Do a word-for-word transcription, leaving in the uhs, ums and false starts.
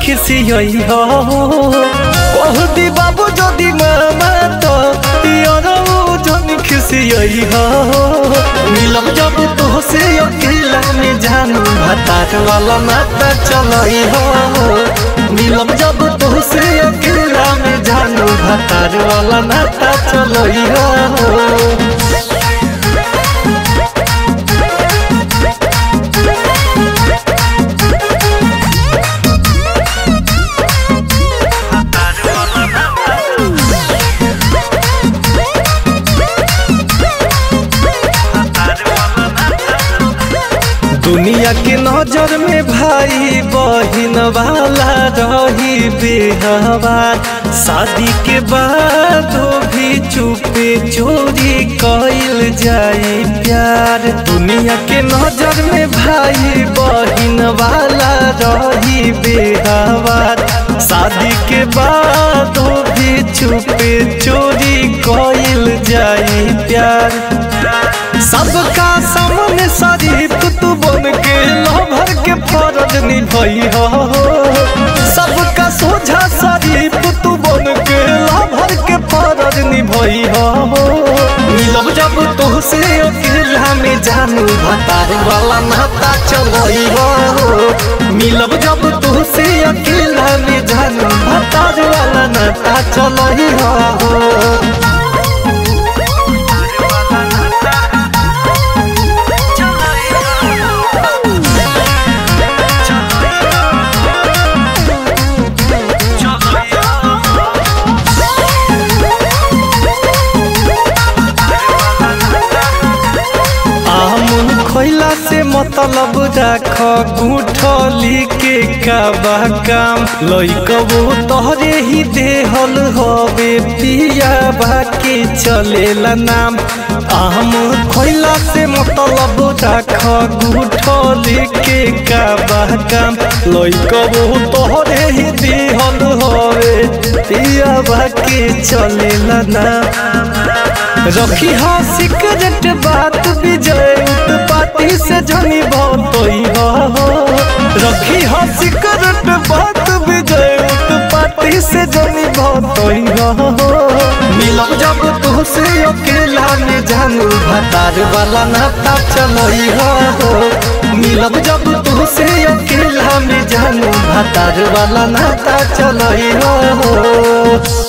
खिसियई हो कहदी बाबू जदि मामा तो जन खिसियई हो मिलब जब तो से अकेला में जानू भतार वाला नाता चलई हो मिलब जब तो से अकेला में जानू भतार वाला नाता चलई हो। दुनिया के नजर में भाई बहिन वाला रही बेहवार शादी के बाद भी चुपे चोरी कइल जाए प्यार। दुनिया के नजर में भाई बहिन वाला रही बेहवार शादी के बाद भी चुपे चोरी कइल जाए प्यार। सबका सामने शरीफ तू बन के लभर के फर्ज निभई हो सबका सोझा शरीफ तू बन के लभर के फर्ज निभई हो मिलब जब तो से अकेला में जानू भतार वाला नाता चलई हो मिलब जब तो से अकेला में जानू भतार वाला नाता चलई हो। खोइला से मतलब राख गुठली के काबा काम लइकबो तोहरे ही देहल हवे पिया बाके चलेला नाम। आम खोइला से मतलब राख गुठली के काबा काम लइकबो तोहरे ही देहल हवे पिया बाके चलेला नाम। रखी हो सिकरेट बात विजय उत्पाती से जनी भतई हो रखी हो सिकरेट बात विजय उत्पाती से जनी भतई हो मिलब जब तो से अकेला में जानू भतार वाला नाता चलई हो मिलब जब तो से अकेला में जानू भतार वाला नाता चलई हो।